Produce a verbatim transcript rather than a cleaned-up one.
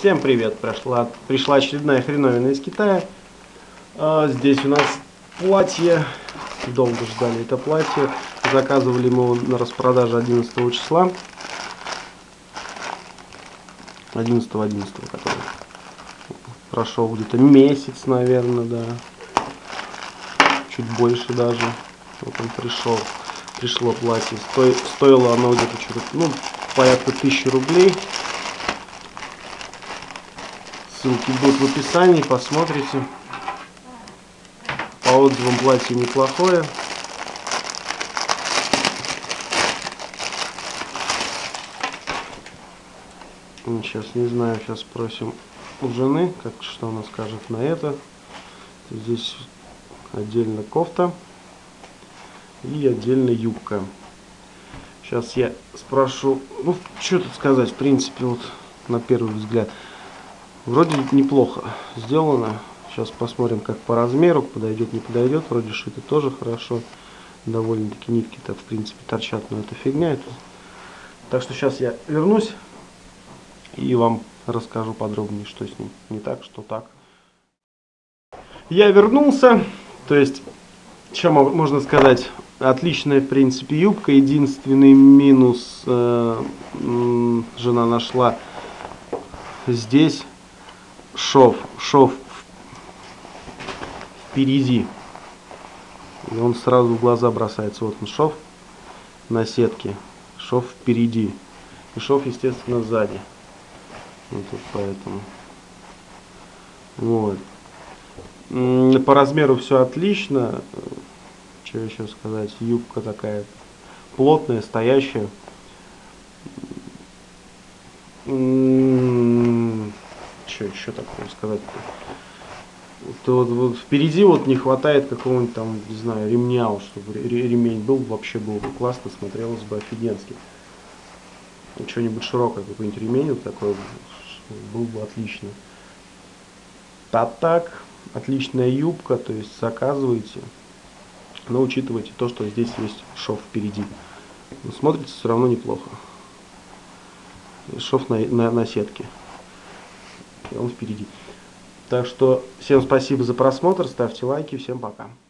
Всем привет! Пришла, пришла очередная хреновина из Китая. А, здесь у нас платье. Долго ждали это платье. Заказывали мы его на распродаже одиннадцатого числа. одиннадцатого одиннадцатого, который прошел где-то месяц, наверное, да. Чуть больше даже. Вот он пришел. Пришло платье. Сто, стоило оно где-то что-то, ну, порядка тысячи рублей. Ссылки будут в описании, посмотрите. По отзывам платье неплохое. Сейчас не знаю, сейчас спросим у жены, как что она скажет на это. Здесь отдельно кофта и отдельно юбка. Сейчас я спрошу, ну что тут сказать, в принципе, вот на первый взгляд. Вроде неплохо сделано. Сейчас посмотрим, как по размеру, подойдет, не подойдет. Вроде шито тоже хорошо. Довольно-таки нитки-то, в принципе, торчат, но это фигня. Это... Так что сейчас я вернусь и вам расскажу подробнее, что с ним не так, что так. Я вернулся. То есть, что можно сказать? Отличная, в принципе, юбка. Единственный минус э, жена нашла здесь. Шов, шов впереди, и он сразу в глаза бросается. Вот он шов на сетке, шов впереди, и шов, естественно, сзади. Вот тут поэтому. Вот. По размеру все отлично. Что еще сказать? Юбка такая плотная, стоящая. Что еще такого сказать-то? Вот, вот, впереди вот не хватает какого-нибудь там, не знаю, ремня, чтобы ремень был, вообще было бы классно, смотрелось бы офигенски. Что-нибудь широкое, какой-нибудь ремень вот такой был бы отлично. А так, отличная юбка, то есть заказывайте, но учитывайте то, что здесь есть шов впереди. Но смотрится все равно неплохо. Шов на, на, на сетке. И он впереди. Так что всем спасибо за просмотр, ставьте лайки, всем пока.